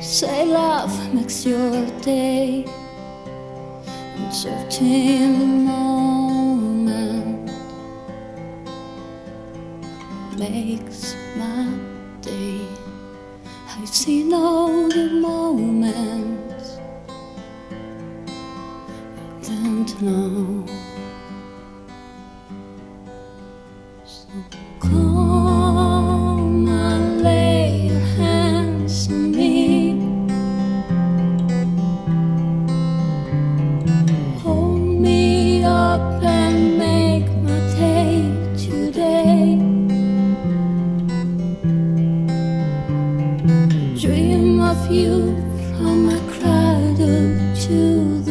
Say love makes your day, and certain the moment makes my day. I've seen all the moments I didn't know. So come and lay your hands on me, hold me up and make my day today. Dream of you from my cradle to